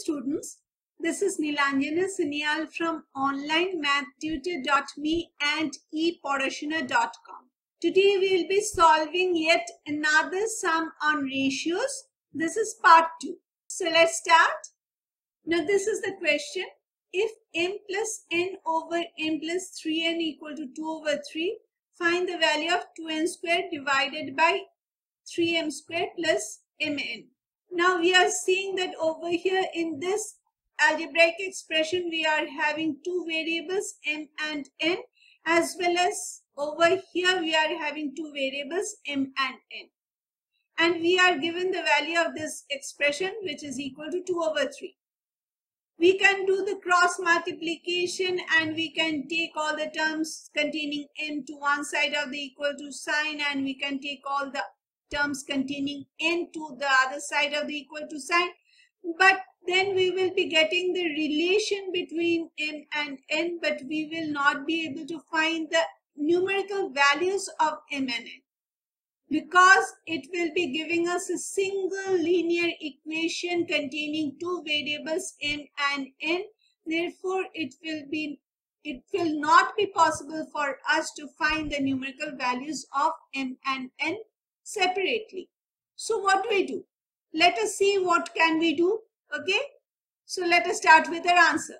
students, this is Nilanjana Sanyal from onlinemathtutor.me and eportioner.com. Today we will be solving yet another sum on ratios. This is part 2. So let's start. Now this is the question. If m plus n over m plus 3n equal to 2 over 3, find the value of 2n squared divided by 3m squared plus mn. Now we are seeing that over here in this algebraic expression we are having two variables m and n, as well as over here we are having two variables m and n. And we are given the value of this expression, which is equal to 2 over 3. We can do the cross multiplication and we can take all the terms containing m to one side of the equal to sign, and we can take all the terms containing n to the other side of the equal to sign. But then we will be getting the relation between m and n, but we will not be able to find the numerical values of m and n, because it will be giving us a single linear equation containing two variables m and n. Therefore, it will not be possible for us to find the numerical values of m and n separately. So what do we do? Let us see what can we do. Okay, so let us start with our answer.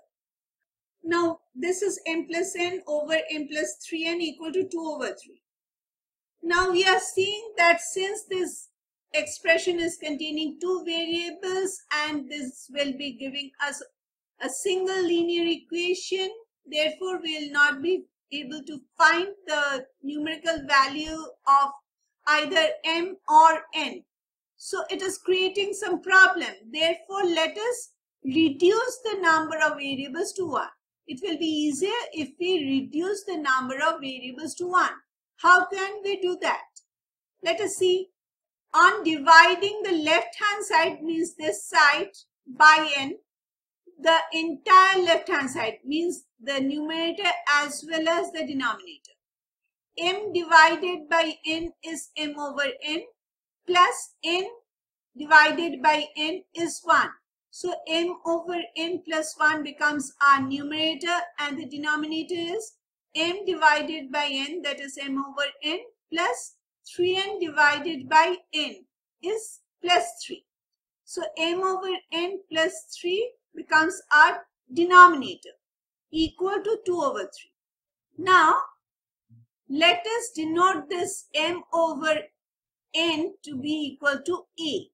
Now this is m plus n over m plus 3n equal to 2 over 3. Now we are seeing that since this expression is containing two variables and this will be giving us a single linear equation, therefore we will not be able to find the numerical value of either m or n. So it is creating some problem. Therefore, let us reduce the number of variables to 1. It will be easier if we reduce the number of variables to 1. How can we do that? Let us see. On dividing the left hand side, means this side, by n, the entire left hand side means the numerator as well as the denominator. M divided by n is m over n, plus n divided by n is 1. So m over n plus 1 becomes our numerator, and the denominator is m divided by n, that is m over n, plus 3n divided by n is plus 3. So m over n plus 3 becomes our denominator, equal to 2 over 3. Now let us denote this m over n to be equal to a.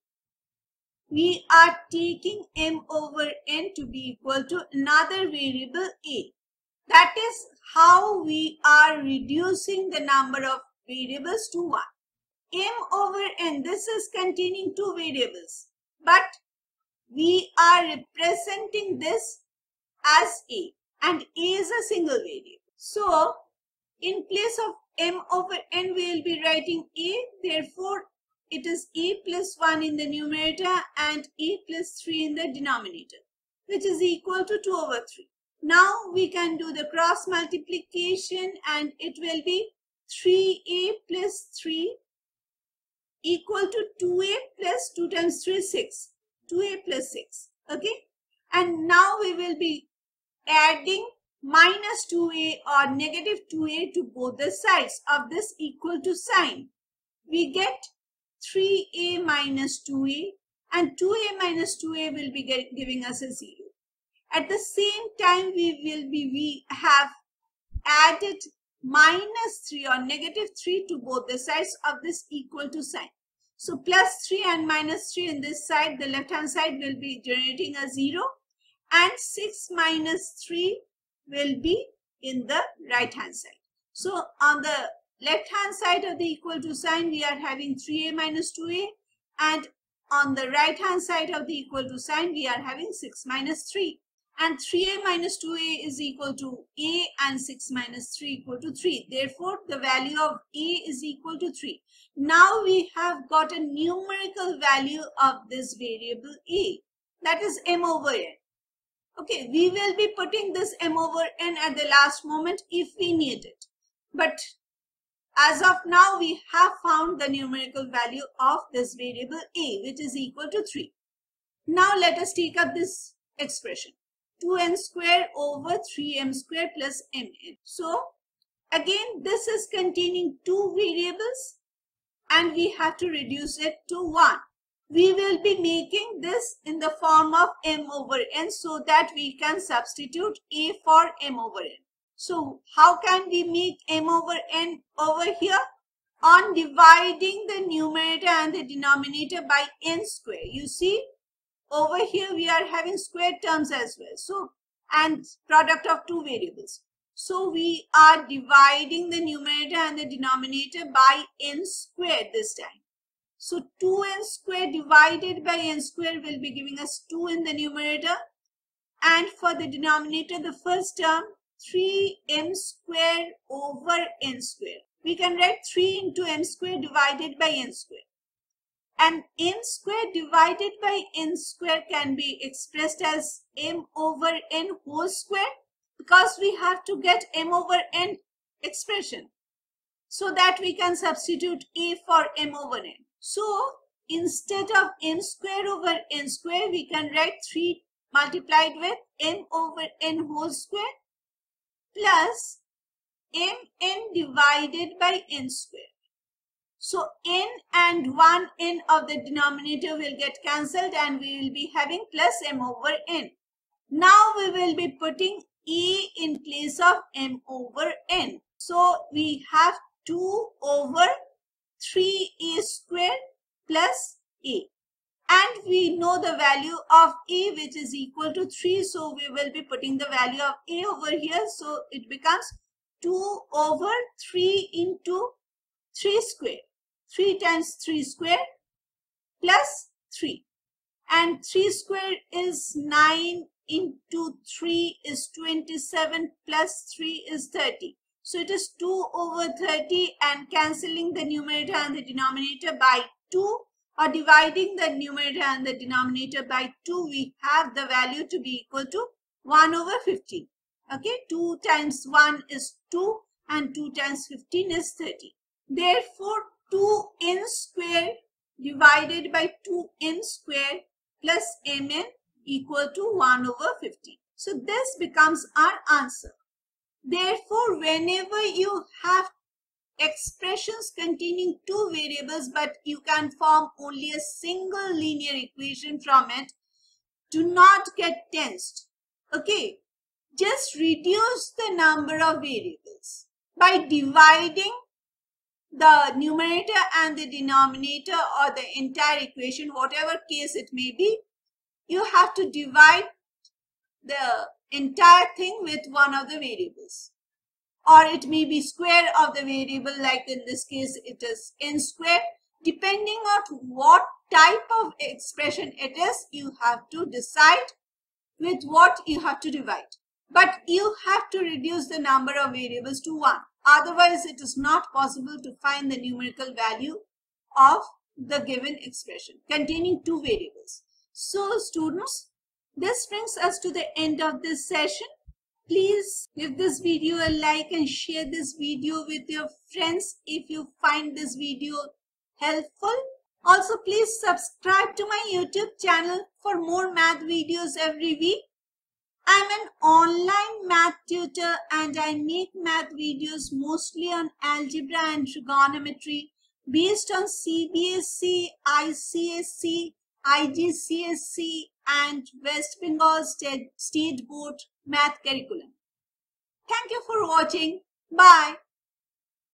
We are taking m over n to be equal to another variable a. That is how we are reducing the number of variables to 1. M over n, this is containing two variables, but we are representing this as a, and a is a single variable. So in place of m over n, we will be writing a. Therefore, it is a plus 1 in the numerator and a plus 3 in the denominator, which is equal to 2 over 3. Now we can do the cross multiplication, and it will be 3a plus 3 equal to 2a plus 2 times 3 is 6. 2a plus 6. Okay. And now we will be adding minus 2a or negative 2a to both the sides of this equal to sign. We get 3a minus 2a, and 2a minus 2a will be giving us a 0. At the same time, we have added minus 3 or negative 3 to both the sides of this equal to sign. So plus 3 and minus 3 in this side, the left hand side will be generating a 0, and 6 minus 3 will be in the right hand side. So on the left hand side of the equal to sign, we are having 3a minus 2a, and on the right hand side of the equal to sign, we are having 6 minus 3. And 3a minus 2a is equal to a, and 6 minus 3 equal to 3. Therefore, the value of a is equal to 3. Now we have got a numerical value of this variable a, that is m over n. Okay, we will be putting this m over n at the last moment if we need it. But as of now, we have found the numerical value of this variable a, which is equal to 3. Now let us take up this expression. 2n square over 3m square plus mn. So again, this is containing two variables and we have to reduce it to 1. We will be making this in the form of m over n so that we can substitute a for m over n. So how can we make m over n over here? On dividing the numerator and the denominator by n square. You see, over here we are having square terms as well. So, and product of two variables. So we are dividing the numerator and the denominator by n square this time. So 2n square divided by n square will be giving us 2 in the numerator. And for the denominator, the first term, 3m square over n square. We can write 3 into m square divided by n square. And m square divided by n square can be expressed as m over n whole square, because we have to get m over n expression so that we can substitute a for m over n. So instead of m square over n square, we can write 3 multiplied with m over n whole square plus mn divided by n square. So n and 1n of the denominator will get cancelled and we will be having plus m over n. Now we will be putting a in place of m over n. So we have 2 over 3a square plus a. And we know the value of a, which is equal to 3. So we will be putting the value of a over here. So it becomes 2 over 3 into 3 square. 3 times 3 square plus 3. And 3 square is 9 into 3 is 27 plus 3 is 30. So it is 2 over 30, and cancelling the numerator and the denominator by 2 or dividing the numerator and the denominator by 2, we have the value to be equal to 1 over 15. Okay, 2 times 1 is 2 and 2 times 15 is 30. Therefore, 2n square divided by 2m square plus mn equal to 1 over 15. So this becomes our answer. Therefore, whenever you have expressions containing two variables but you can form only a single linear equation from it, do not get tensed. Okay, just reduce the number of variables by dividing the numerator and the denominator or the entire equation, whatever case it may be. You have to divide the entire thing with one of the variables, or it may be square of the variable, like in this case it is n square. Depending on what type of expression it is, you have to decide with what you have to divide. But you have to reduce the number of variables to 1. Otherwise, it is not possible to find the numerical value of the given expression containing two variables. So students, this brings us to the end of this session. Please give this video a like and share this video with your friends if you find this video helpful. Also, please subscribe to my YouTube channel for more math videos every week. I'm an online math tutor and I make math videos mostly on algebra and trigonometry based on CBSE, ICSE, IGCSE and West Bengal State Board math curriculum. Thank you for watching. Bye.